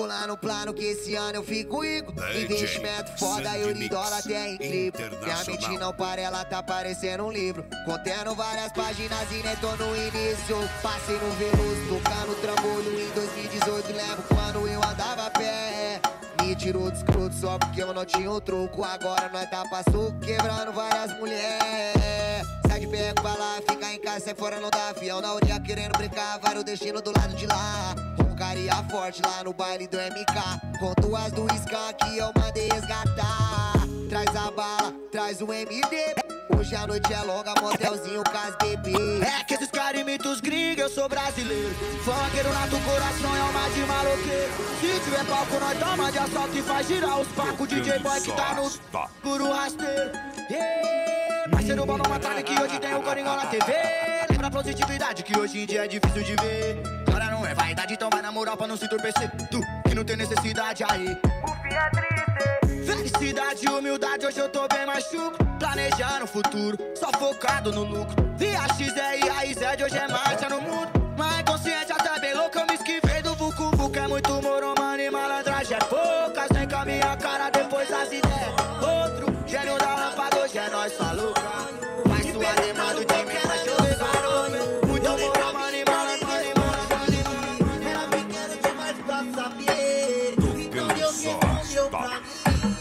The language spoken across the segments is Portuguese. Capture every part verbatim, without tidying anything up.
bolando um plano que esse ano eu fico rico. Investimento foda, euro e dólar até em clipe. Minha mente não para, ela tá parecendo um livro, contendo várias páginas e nem tô no início. Passei no Veloso, tocando trambolho em dois mil e dezoito. Lembro quando eu andava a pé, me tirou do escroto só porque eu não tinha um troco. Agora nós tá passou quebrando várias mulheres. Sai de perto, vai lá, fica em casa, sai fora, não dá avião. Na orelha querendo brincar, vários destino do lado de lá. Roncaria forte lá no baile do M K, com duas do Scan que eu mandei resgatar. Traz a bala, traz o M D. Hoje a noite é longa, motelzinho com as bebê. É que esses caras imitam os gringos, eu sou brasileiro. Funkeiro nato, coração é alma de maloqueiro. Se tiver palco, nós toma de assalto e faz girar os pacos. D J Boy que tá no guru rasteiro. Yeah. Parceiro bom não matar que hoje tem o Coringão na T V. Lembra a positividade que hoje em dia é difícil de ver. Agora não é vaidade, então vai na moral pra não se entorpecer. Tu que não tem necessidade aí. O fim é triste. Felicidade e humildade, hoje eu tô bem mais chuco. Planejando o futuro, só focado no lucro. Via X E e a Z de hoje é marcha no mundo. Mas consciente até bem louco, eu me esquivei do Vucu Vucu. É muito moro, mano, e malandragem é poucas. Vem com a minha cara, depois as ideias. Outro gênio da lâmpada, hoje é nós falou. Faz sua demanda, o time vai chover garoto. Muito moro, mano, e malandragem, malandragem. Era pequeno demais pra saber. Então Deus respondeu pra mim.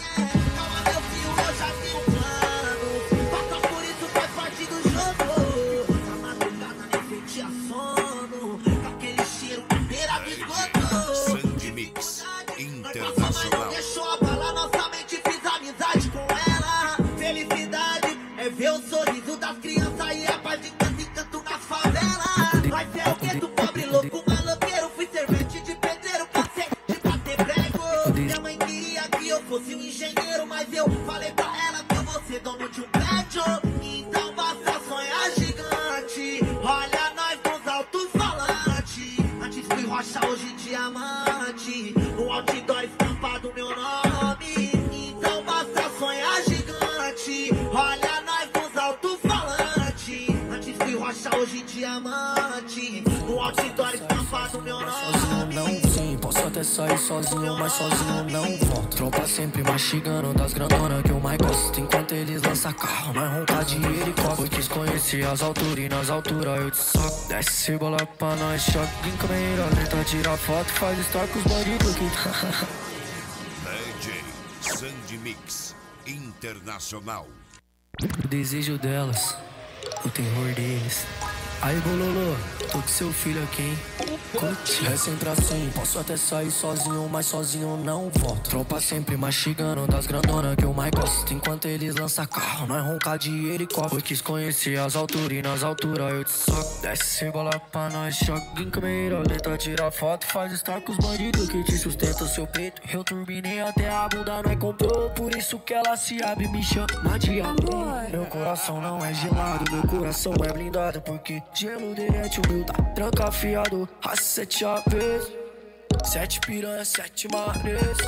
Internacional. Deixou abalar nossa mente, fiz amizade com ela. Felicidade é ver o sorriso das crianças e a paz de canto em canto na favela. Vai ser o gueto, pobre, louco, maloqueiro. Fui servente de pedreiro, passei de bater prego. Minha mãe queria que eu fosse um engenheiro, mas eu falei pra ela que eu vou ser dono de um prédio. Então basta sonhar gigante. Olha nós com os alto-falantes. Antes fui rocha, hoje diamante. No outdoor estampado meu nome. Então basta sonhar gigante. Olha nós com os alto-falantes. Antes fui rocha, hoje diamante. No outdoor estampado meu nome. Sozinho não, sim, posso até sair sozinho, mas sozinho não volto. Tropa sempre mastigando das grandonas que eu mais gosto. Enquanto eles lançam carro, nós ronca de helicóptero. Eu quis conhecer as alturas e nas alturas eu te soco. Desce bola pra nós, choque em câmera lenta. Tira foto, faz story com os bandidos que tá. D J Sandy Mix Internacional. O desejo delas, o terror deles. Aí bololô, tô com seu filho aqui, hein? Curte. É sempre assim, posso até sair sozinho, mas sozinho não volto. Tropa sempre mastigando das grandonas que eu mais gosto. Enquanto eles lançam carro, nós ronca de helicóptero. Eu quis conhecer as alturas e nas alturas eu te soco. Desce bola pra nós, choque em câmera lenta. Tira foto, faz story com os bandidos que te sustentam seu peito. Eu turbinei até a bunda, nós comprou. Por isso que ela se abre e me chama de amor. Meu coração não é gelado, meu coração é blindado. Porque gelo derrete o meu, tá tranca afiado. A sete aves, sete piranha, sete mares.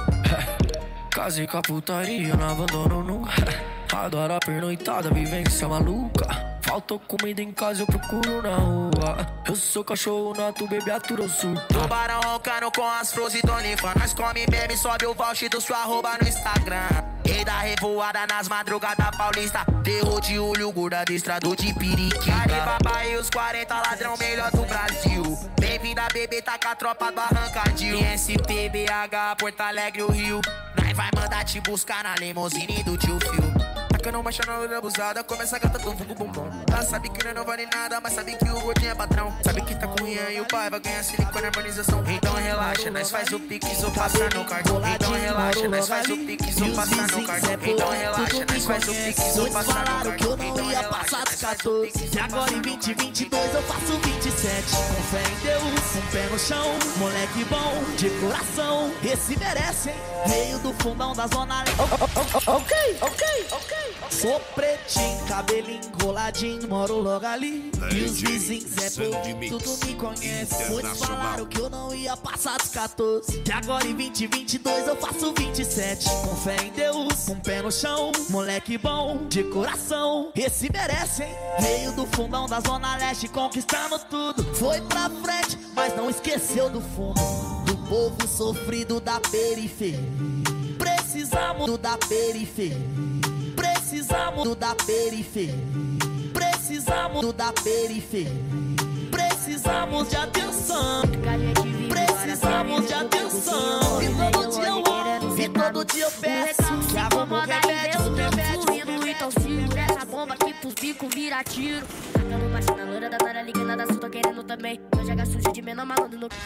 Casei com a putaria, não abandono nunca. Adoro a pernoitada, vivência maluca. Faltou comida em casa, eu procuro na rua. Eu sou cachorro nato, bebê atura, eu surto. Tubarão roncando com as flores e Donifa. Nós come meme, sobe o voucher do sua arroba no Instagram. Rei da revoada nas madrugadas paulista. Terror de olho, gorda destrador de periquita. Alibaba e os quarenta ladrão melhor do Brasil. Bem-vinda, bebê, tá com a tropa do Arrancadil. S P, B H, Porto Alegre, o Rio. Nós vai mandar te buscar na limousine do tio Phil. Tacando marcha na loira abusada, começa a cantar com fogo bombom. Ela sabe que não vale nada, mas sabe que o gordinho é patrão. Sabe que tá com Ian e o pai vai ganhar silicone harmonização. Então relaxa, nós faz o pique, só passa no cartão. Então relaxa, nós faz o pique, só passa no cartão. Então relaxa, nós faz o pique, só passa no cartão. Que eu não ia passar dos catorze. E agora em vinte e vinte e dois eu faço vinte e sete. Com fé em Deus, um pé no chão. Moleque bom, de coração. Esse merece, hein? Veio do fundão da zona leste. Ok, ok, ok. Sou pretinho, cabelinho enroladinho, moro logo ali. E os vizinhos é bom, tudo me conhece. Muitos falaram que eu não ia passar dos catorze. E agora em vinte e vinte e dois eu faço vinte e sete. Com fé em Deus, um pé no chão. Moleque bom, de coração. Esse merece, hein? Veio do fundão da zona leste, conquistando tudo. Foi pra frente, mas não esqueceu do fundo. Do povo sofrido da periferia. Precisamos do da periferia. Precisamos do da periferia. Precisamos do da periferia. Precisamos de atenção. Precisamos de atenção. E todo dia eu amo, e todo dia eu peço. Já vamos remédio, remédio. Então segura essa bomba que pros bicos vira tiro. Tacando baixo na loira da Nara, ligando da sul, tô querendo também. Eu joga sujo de menor malandro no...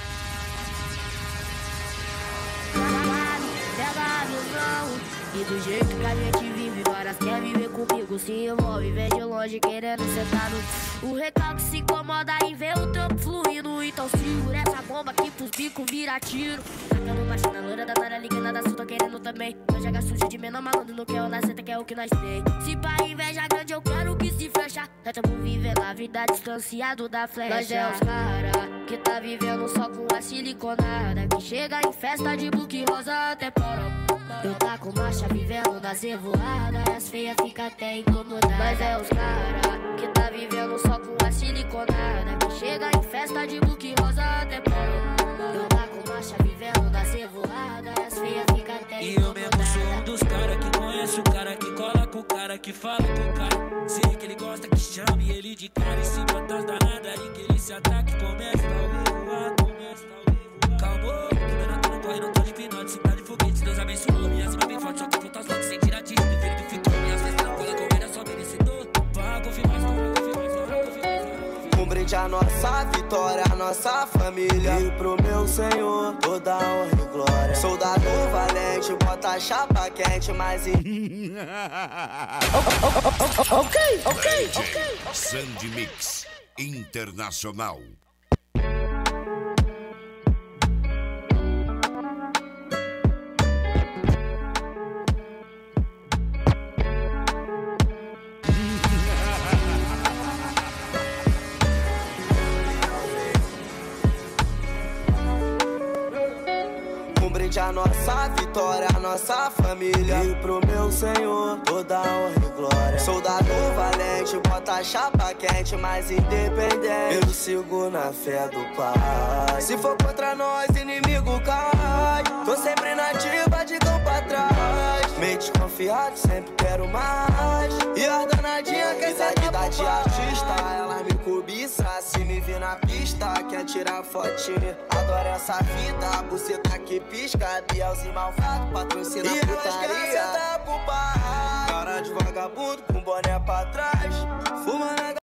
Pega a visão. E do jeito que a gente vive, várias quer viver comigo, se envolve, vem de longe querendo sentar no... O recalque se incomoda em ver o trampo fluindo. Então segura essa bomba que pros bicos vira tiro. Tacando baixo na loira da Nara, ligando da sul, tô querendo também. Eu joga sujo de menor malandro no que eu nasceta, que é o que nós tem. Se pra inveja grande eu quero que se fecha. Nós tamo vivendo a vida distanciado da flecha. Nós é os cara que tá vivendo só com a siliconada, que chega em festa de book rosa até porão. Eu tá com marcha vivendo nas revoadas, as feias fica até incomodadas. Mas é os cara que tá vivendo só com a siliconada, que chega em festa de book rosa até porão. Eu tá com marcha vivendo nas revoadas, as feias fica até e eu incomodadas. mesmo sou um dos cara que conhece o cara, que cola com o cara, que fala com o cara. Sei que ele gosta que chame ele de cara, e se botar as danadas e que ele se ataque, começa ao revoar, começa ao revoar. Calmou, que meu nato não corre, não tô de hipnose, se tá de foguete, Deus abençoou. Minha cima bem forte, só que frutas logo sem tirar tiro, verificou. Minhas vezes tranquila, comer é só merecedor. Vai confirmar, vai confirmar, vai confirmar. Um brinde à nossa vitória, à nossa família, e pro meu Senhor toda honra e glória. Soldado valente, bota a chapa quente, mas em... Ok, ok, ok. Sandy Mix Internacional. A nossa vitória, a nossa família, e pro meu Senhor toda honra e glória. Soldado valente, bota a chapa quente, mas independente, eu sigo na fé do Pai. Se for contra nós, inimigo cai. Tô sempre na ativa, de campo atrás. Meio desconfiado, sempre quero mais. E a danadinha quer ser vida de artista, ela me cobiça, se me vir na pista, quer tirar fotinha. Adoro essa vida, buceta que pisca, Bielzinho malvado, patrocina a putaria. Cara de vagabundo com boné pra trás, fuma na